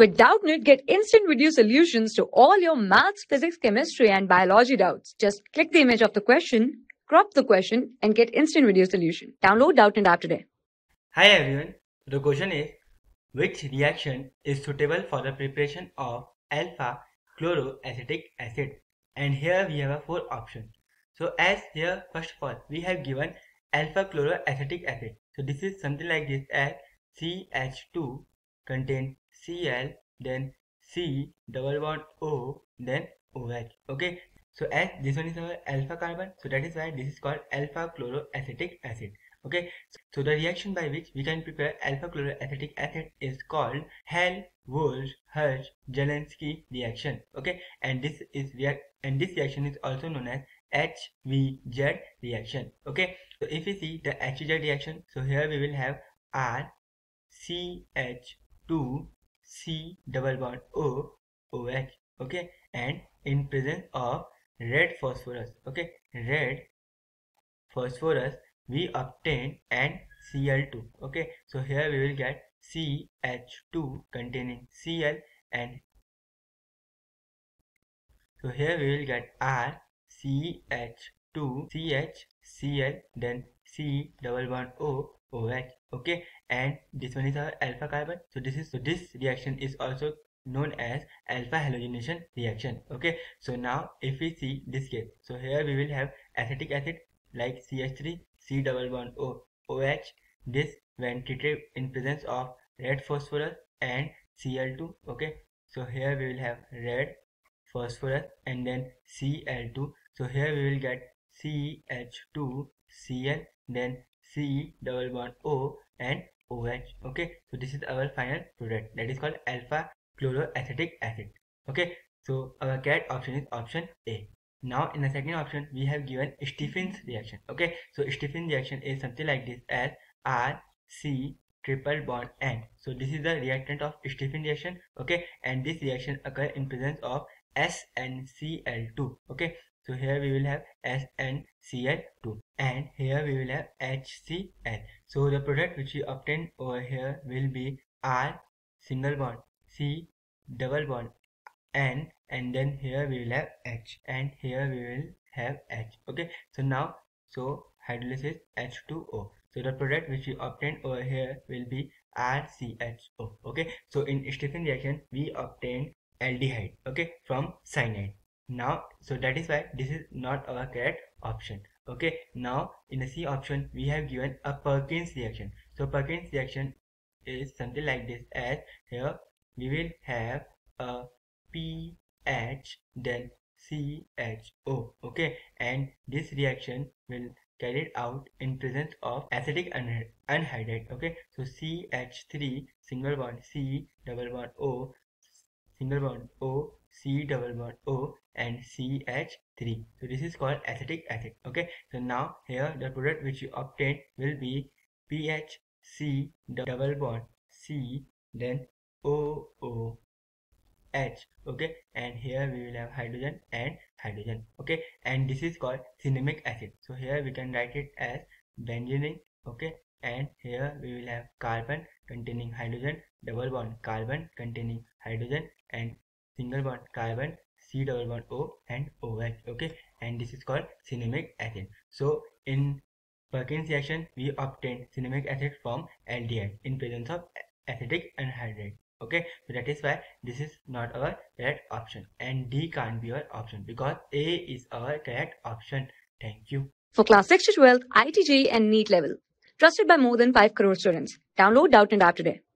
With Doubtnut, get instant video solutions to all your maths, physics, chemistry, and biology doubts. Just click the image of the question, crop the question, and get instant video solution. Download Doubtnut app today. Hi everyone. The question is, which reaction is suitable for the preparation of alpha chloroacetic acid? And here we have 4 options. So as here, first of all, we have given alpha chloroacetic acid. So this is something like this as CH2 contain Cl, then C double bond O, then OH. Okay. So as this one is our alpha carbon, so that is why this is called alpha chloroacetic acid. Okay, so the reaction by which we can prepare alpha chloroacetic acid is called Hell-Wolff-Hersh-Jelensky reaction. Okay, and this reaction is also known as HVZ reaction. Okay, so if we see the HVZ reaction, so here we will have RCH2 C double bond O OH. Okay, and in presence of red phosphorus. Okay, red phosphorus, we obtain NCl2. Okay, so here we will get CH2 containing Cl, and so here we will get RCH2 CHCl, then C double bond O OH. Okay, and this one is our alpha carbon. So this reaction is also known as alpha halogenation reaction. Okay, so now if we see this case, so here we will have acetic acid like CH3 C double bond O OH. This when treated in presence of red phosphorus and Cl2. Okay, so here we will have red phosphorus and then Cl2. So here we will get CH2 Cl, then C double bond O and OH. Okay, so this is our final product, that is called alpha chloroacetic acid. Okay, so our correct option is option A. Now in the second option we have given Stephen's reaction. Okay, so Stephen's reaction is something like this as RC triple bond N. So this is the reactant of Stephen's reaction. Okay, and this reaction occurs in presence of SnCl2. Okay, so here we will have SnCl2 and here we will have HCl. So the product which we obtain over here will be R single bond C double bond N, and then here we will have H, and here we will have H. Okay, so now hydrolysis H2O. So the product which we obtain over here will be RCHO. Okay, so in Stephen reaction we obtain aldehyde, okay, from cyanide. Now so that is why this is not our correct option. Okay, now in the C option we have given a Perkins reaction. So Perkins reaction is something like this as here we will have a PH then CHO. Okay, and this reaction will carried out in presence of acetic anhydride. Okay, so CH3 single bond C double bond O single bond O C double bond O and CH3. So this is called acetic acid. Okay, so now here the product which you obtain will be PHC double bond C then OOH. Okay, and here we will have hydrogen and hydrogen. Okay, and this is called cinnamic acid. So here we can write it as benzene. Okay, and here we will have carbon containing hydrogen, double bond carbon containing hydrogen, and single bond carbon C double bond O and OH. Okay, and this is called cinnamic acid. So in Perkins reaction we obtain cinnamic acid from aldehyde in presence of acetic anhydride. Okay, so that is why this is not our correct option, and D can't be our option because A is our correct option. Thank you. For class 6 to 12, IIT JEE and NEET level. Trusted by more than 5 crore students. Download Doubtnut app today.